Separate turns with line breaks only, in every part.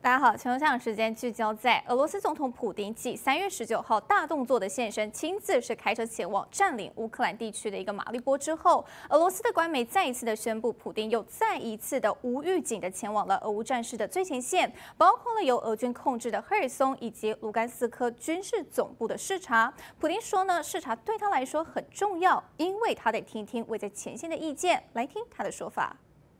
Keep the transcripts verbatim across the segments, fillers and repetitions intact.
大家好，全球市场时间聚焦在俄罗斯总统普丁继三月十九号大动作的现身，亲自是开车前往占领乌克兰地区的一个马利波之后，俄罗斯的官媒再一次的宣布，普丁又再一次的无预警的前往了俄乌战事的最前线，包括了由俄军控制的赫尔松以及卢甘斯克军事总部的视察。普丁说呢，视察对他来说很重要，因为他得听听位在前线的意见。来听他的说法。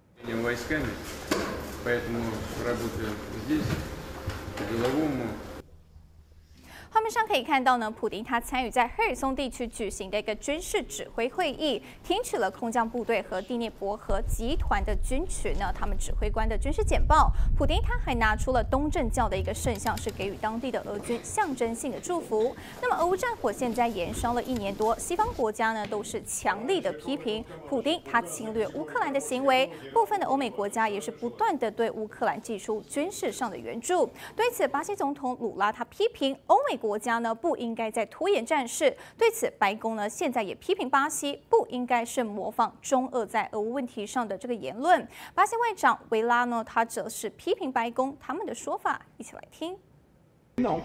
Поэтому работаю здесь, по-деловому.
画面上可以看到呢，普丁他参与在赫尔松地区举行的一个军事指挥会议，听取了空降部队和第聂伯河集团的军群呢他们指挥官的军事简报。普丁他还拿出了东正教的一个圣像，是给予当地的俄军象征性的祝福。那么俄乌战火现在延烧了一年多，西方国家呢都是强力的批评普丁他侵略乌克兰的行为，部分的欧美国家也是不断的对乌克兰寄出军事上的援助。对此，巴西总统鲁拉他批评欧美 国家呢不应该再拖延战事。对此，白宫呢现在也批评巴西不应该是模仿中俄在俄乌问题上的这个言论。巴西外长维拉呢，他则是批评白宫他们的说法，一起来听。
Não.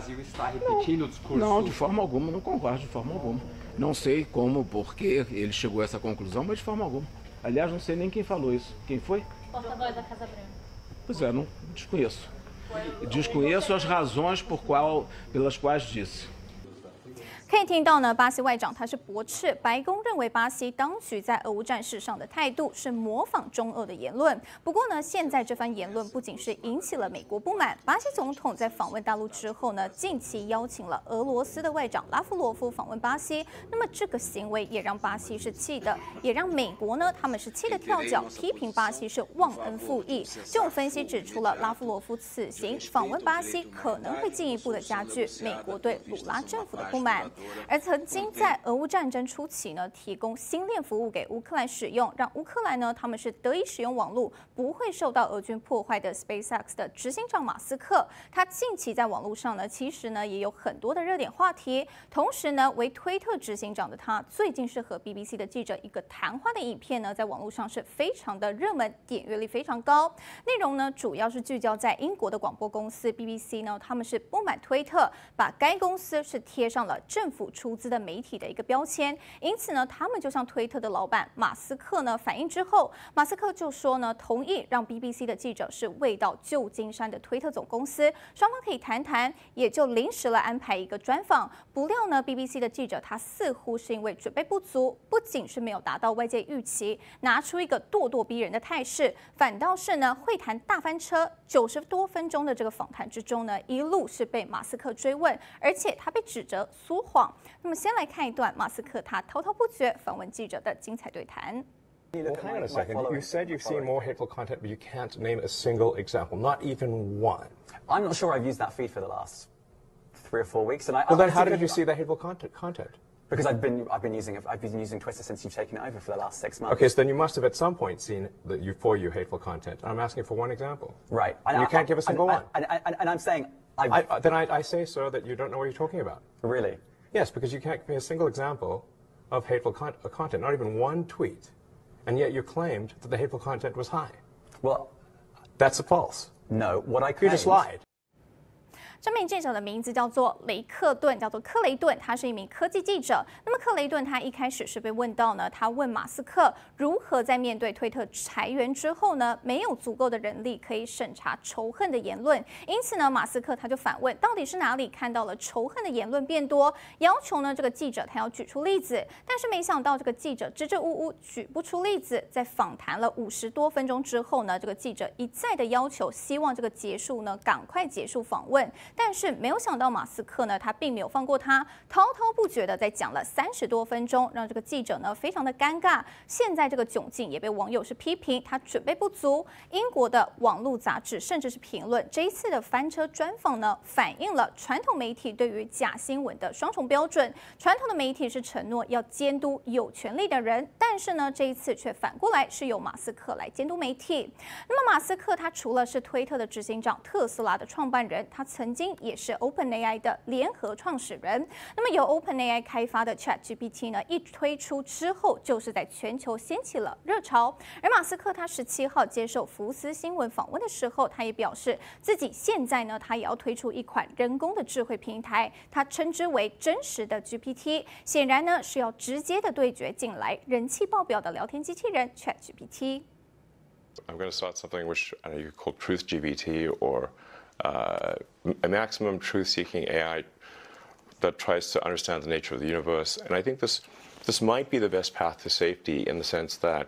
Não, de forma alguma, não concordo de forma alguma. Não sei como, por que ele chegou a essa conclusão, mas de forma alguma. Aliás, não sei nem quem falou isso. Quem foi?
Porta-voz da Casa Branca.
Pois é, não desconheço. Desconheço as razões por qual, pelas quais disse.
可以听到呢，巴西外长他是驳斥白宫认为巴西当局在俄乌战事上的态度是模仿中俄的言论。不过呢，现在这番言论不仅是引起了美国不满，巴西总统在访问大陆之后呢，近期邀请了俄罗斯的外长拉夫罗夫访问巴西。那么这个行为也让巴西是气的，也让美国呢他们是气得跳脚，批评巴西是忘恩负义。这种分析指出了拉夫罗夫此行访问巴西可能会进一步的加剧美国对鲁拉政府的不满。 而曾经在俄乌战争初期呢，提供星链服务给乌克兰使用，让乌克兰呢他们是得以使用网络，不会受到俄军破坏的 SpaceX 的执行长马斯克，他近期在网络上呢，其实呢也有很多的热点话题。同时呢，为推特执行长的他，最近是和 B B C 的记者一个谈话的影片呢，在网络上是非常的热门，点阅率非常高。内容呢，主要是聚焦在英国的广播公司 B B C 呢，他们是不满推特，把该公司是贴上了政府 出资的媒体的一个标签，因此呢，他们就向推特的老板马斯克呢反映之后，马斯克就说呢，同意让 B B C 的记者是未到旧金山的推特总公司，双方可以谈谈，也就临时了安排一个专访。不料呢 ，B B C 的记者他似乎是因为准备不足，不仅是没有达到外界预期，拿出一个咄咄逼人的态势，反倒是呢会谈大翻车。九十多分钟的这个访谈之中呢，一路是被马斯克追问，而且他被指责说谎。 那么，先来看一段马斯克他滔滔不绝访问记者的精彩对谈。
Well, hang on a second. You said you've seen more hateful content, but you can't name a single example, not even one.
I'm not sure I've used that feed for the last three or four weeks, and I.
Well, then how did you see the hateful content? Content?
Because I've been I've been using it. I've been using Twitter since you've taken it over for the last six months.
Okay, so then you must have at some point seen the you for you hateful content. And I'm asking for one example.
Right.
And you can't give a single
I,
one.
And, and, and I'm saying I've,
I, uh, then I, I say, sir, that you don't know what you're talking about.
Really?
Yes, because you can't give me a single example of hateful con content, not even one tweet, and yet you claimed that the hateful content was high.
Well,
that's false.
No, what I
You
claimed.
just lied.
这名记者的名字叫做雷克顿，叫做克雷顿，他是一名科技记者。那么克雷顿他一开始是被问到呢，他问马斯克如何在面对推特裁员之后呢，没有足够的人力可以审查仇恨的言论。因此呢，马斯克他就反问，到底是哪里看到了仇恨的言论变多？要求呢这个记者他要举出例子，但是没想到这个记者支支吾吾举不出例子。在访谈了五十多分钟之后呢，这个记者一再的要求，希望这个结束呢赶快结束访问。 但是没有想到，马斯克呢，他并没有放过他，滔滔不绝的在讲了三十多分钟，让这个记者呢非常的尴尬。现在这个窘境也被网友是批评他准备不足。英国的网络杂志甚至是评论这一次的翻车专访呢，反映了传统媒体对于假新闻的双重标准。传统的媒体是承诺要监督有权利的人，但是呢，这一次却反过来是由马斯克来监督媒体。那么马斯克他除了是推特的执行长、特斯拉的创办人，他曾经也是 OpenAI 的联合创始人。那么由 OpenAI 开发的 ChatGPT 呢，一推出之后，就是在全球掀起了热潮。而马斯克他十七号接受福斯新闻访问的时候，他也表示自己现在呢，他也要推出一款人工的智慧平台，他称之为真实的 G P T， 显然呢是要直接的对决近来人气爆表的聊天机器人 ChatGPT。I'm
going to start something which I know you call Truth G P T or uh, a maximum truth-seeking A I that tries to understand the nature of the universe. And I think this this might be the best path to safety in the sense that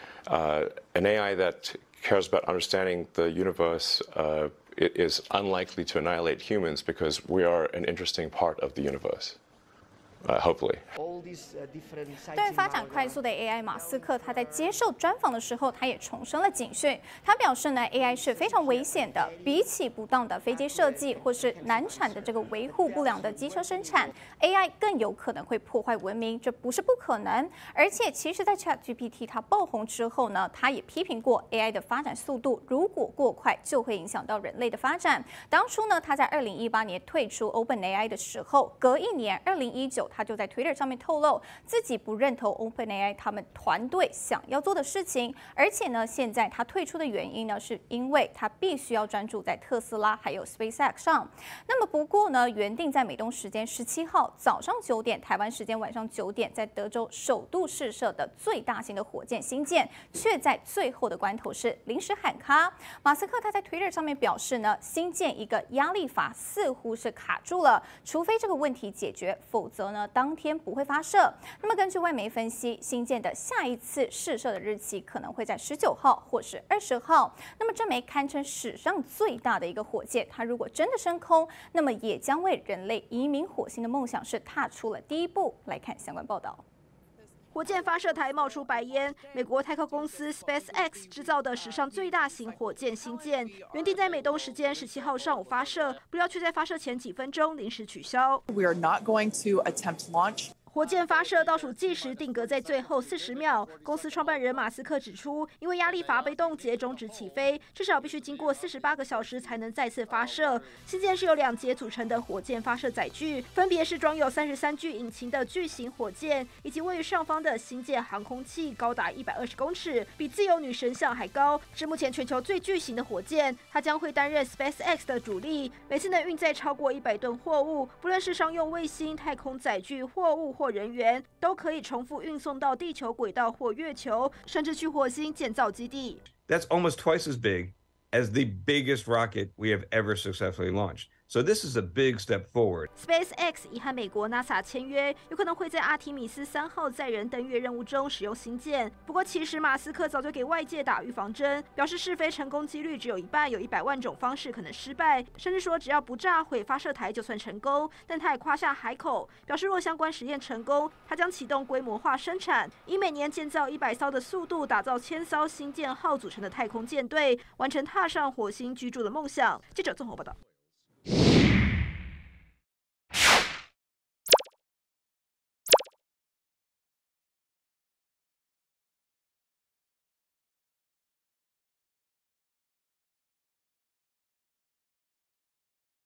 uh, an A I that cares about understanding the universe uh, it is unlikely to annihilate humans because we are an interesting part of the universe. Uh, hopefully.
对于发展快速的 A I， 马斯克他在接受专访的时候，他也重申了警讯。他表示呢 ，A I 是非常危险的，比起不当的飞机设计或是难产的这个维护不良的机车生产 ，A I 更有可能会破坏文明，这不是不可能。而且，其实，在 ChatGPT 它爆红之后呢，他也批评过 A I 的发展速度如果过快，就会影响到人类的发展。当初呢，他在二零一八年退出 OpenAI 的时候，隔一年，二零一九。他就在 Twitter 上面透露，自己不认同 OpenAI 他们团队想要做的事情，而且呢，现在他退出的原因呢，是因为他必须要专注在特斯拉还有 SpaceX 上。那么不过呢，原定在美东时间十七号早上九点，台湾时间晚上九点，在德州首度试射的最大型的火箭星舰，却在最后的关头是临时喊卡。马斯克他在 Twitter 上面表示呢，星舰一个压力阀似乎是卡住了，除非这个问题解决，否则呢。当天不会发射。那么根据外媒分析，星舰的下一次试射的日期可能会在十九号或是二十号。那么这枚堪称史上最大的一个火箭，它如果真的升空，那么也将为人类移民火星的梦想是踏出了第一步。来看相关报道。
火箭发射台冒出白烟，美国太空公司 SpaceX 制造的史上最大型火箭星舰，原定在美东时间十七号上午发射，不料却在发射前几分钟临时取消。
We are not going to attempt launch.
火箭发射倒数计时定格在最后四十秒。公司创办人马斯克指出，因为压力阀被冻结，终止起飞，至少必须经过四十八个小时才能再次发射。星舰是由两节组成的火箭发射载具，分别是装有三十三具引擎的巨型火箭，以及位于上方的星舰航空器，高达一百二十公尺，比自由女神像还高，是目前全球最巨型的火箭。它将会担任 SpaceX 的主力，每次能运载超过一百吨货物，不论是商用卫星、太空载具、货物或人员，都可以重复运送到地球轨道或月球，甚至去火星建造基地。
That's almost twice as big as the biggest rocket we have ever successfully launched. So this is a big step forward.
SpaceX 已和美国 NASA 签约，有可能会在阿提米斯三号载人登月任务中使用星舰。不过，其实马斯克早就给外界打预防针，表示试飞成功几率只有一半，有一百万种方式可能失败，甚至说只要不炸毁发射台就算成功。但他也夸下海口，表示若相关实验成功，他将启动规模化生产，以每年建造一百艘的速度，打造千艘星舰号组成的太空舰队，完成踏上火星居住的梦想。记者综合报道。